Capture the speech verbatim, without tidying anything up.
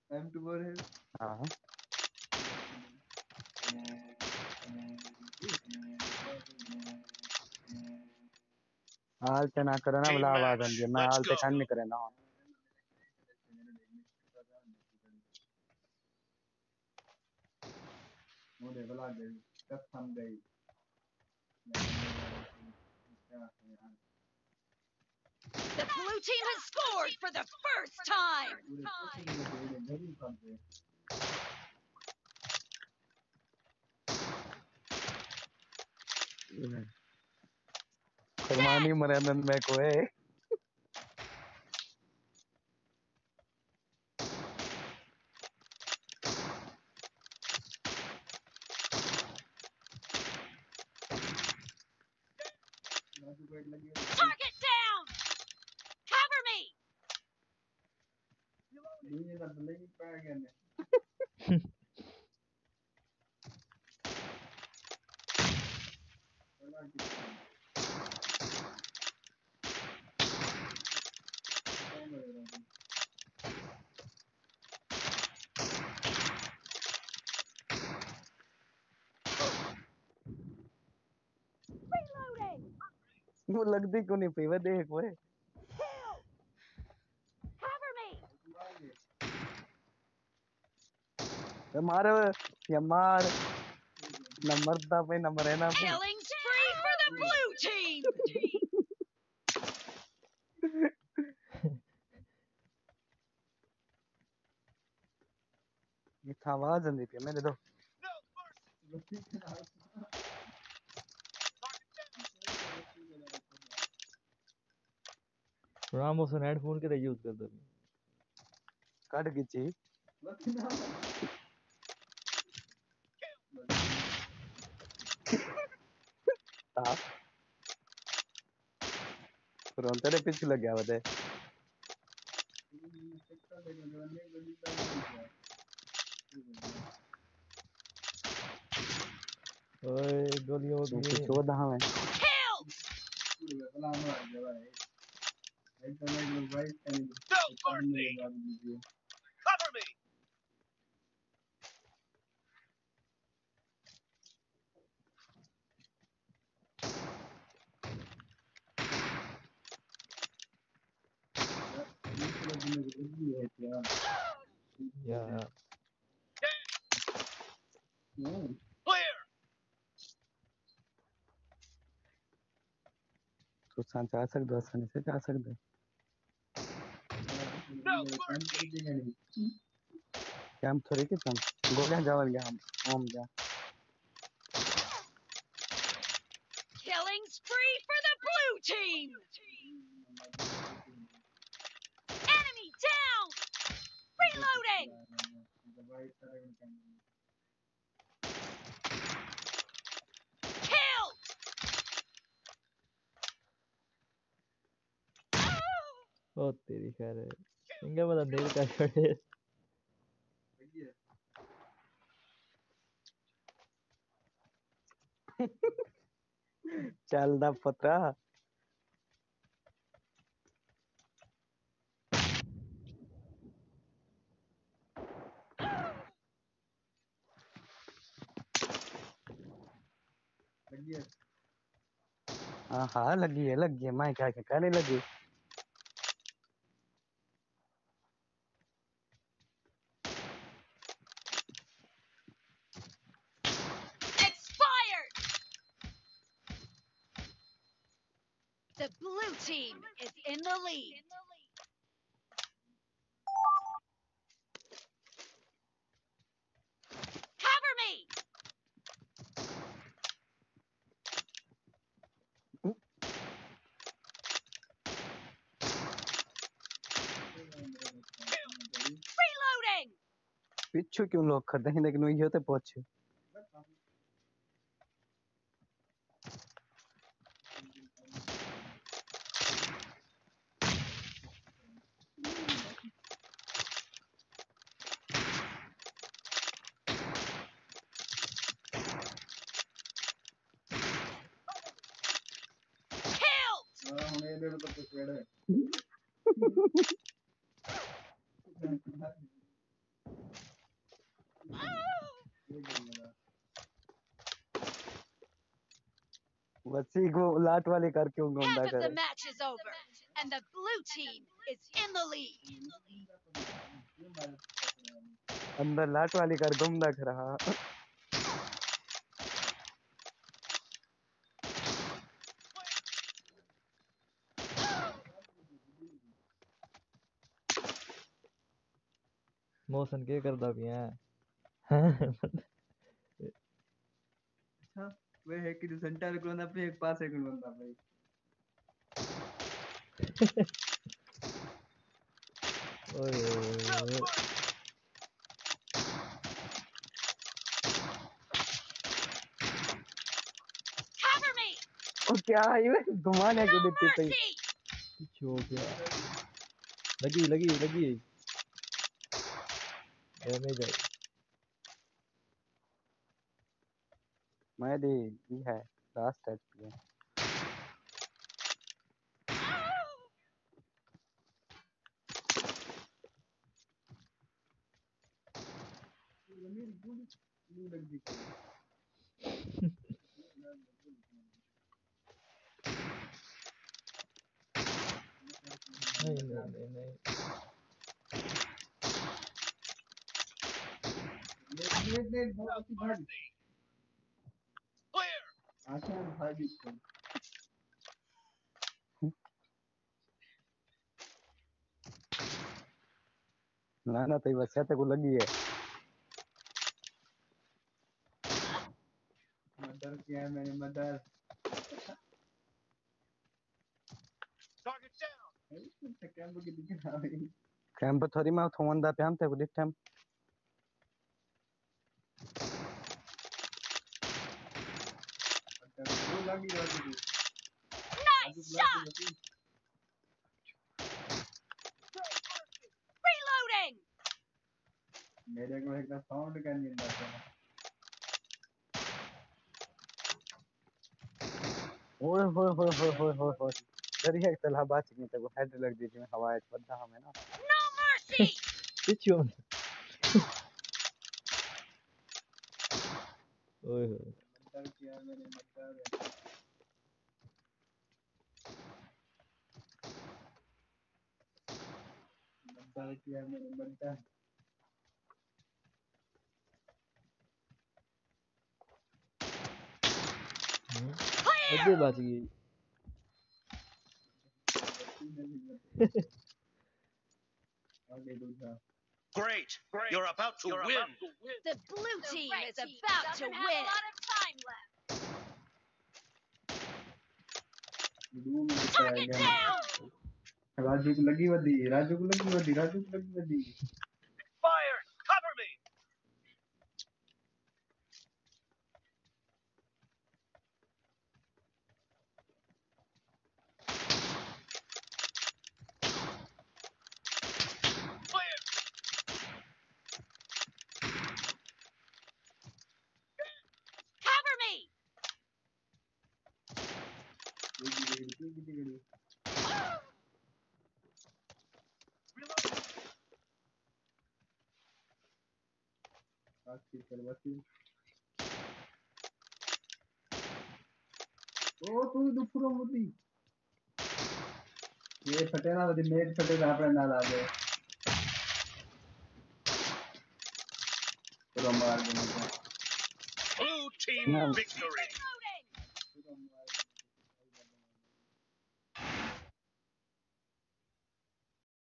M to four है। हाँ हाल ते ना करे ना बुला Team आवाज आंदी match. मैं Let's हाल ते कान go. नहीं करे ना मुझे बुला गई कसम गई The blue team has scored for the first time. पूरे कसम गई नहीं करते फरमानी मरेंदन में कोए Target down. Cover me. ये ना नहीं पाया गया ने Reloading. वो लगती क्यों नहीं पई वे देख वे Kill. Cover me. ये मार ये मार न मरदा पे न मरे ना पे Killing spree for the blue team. ये था आवाज आंदी पे मेरे दो रामोस ने हेडफोन के यूज करता है कट गिची हाँ रोंते रे पीछे लग गया बते ओए गोली हो ये गई चौदह में Kill. No mercy. Cover me. या Clear. तो सांच आ सकते आसानी से जा सकते No mercy. क्या हम थोड़ी के हम गोलियां जावल गया हम हम जा Killing spree for the blue team. Enemy down. Reloading. Kill. ओ तेरी खैर है इंगे बता नेड़ का छोड़े ਚੱਲਦਾ ਪੁੱਤਰਾ हाँ हाँ लगी है लगी है मैं क्या क्या कहने लगी Expired. The blue team is in the lead. Cover me. Reloading. पिछू क्यों लोग करते हैं लेकिन ये तो पूछ Killed. ये कर मेरा वसी को लाट वाली कर क्यों घूमता Half of the करे match is over, and the blue team is in the lead. ये मार अंदर लाट वाली कर घूमता कर रहा मौसन के करदा पिया अच्छा वे है कि सेंटर को ना पे एक पास एक बंदा भाई ओए ओए Cover me! ओ क्या है ये घुमाने No क्यों देती सही mercy! कुछ हो गया लगी लगी लगी डैमेज आई मैं दी ये है लास्ट टच पे मेरी गुड गुड लग दी नहीं नहीं नहीं नहीं ये ये बहुत अच्छी बात आशा भाई भी ना ना तो बस से को लगी है मदर किया है मैंने मदर कैंप की दिख रहा है कैंप थोड़ी मैं थोंदा पे हम ते को दिखम वो लगी लगी Nice shot! Reloading! मेरे को एक साउंड का नहीं आता ओए होए होए होए होए होए होए दरिया चला बात नहीं ते को हेड लग दी थी हवा है बद्दा हमें ना No mercy! पीछे हो ओए होए मदर किया है मैंने मदर मदर किया है मैंने मदर अद्दे बच गई आगे दूसरा Great. You're about to win. The blue team is about to win! दो मिनट Target गया down! राजू को लगी वदी राजू को लगी वदी राजू को लगी वदी Fire. Cover me. Clear. Cover me! ओ तू दुपुरो मुदी ये फटे ना वदी नेट फटे ना अपने नाल आ गए पूरा मार देने को Blue team ना victory. Reloading! पूरा मार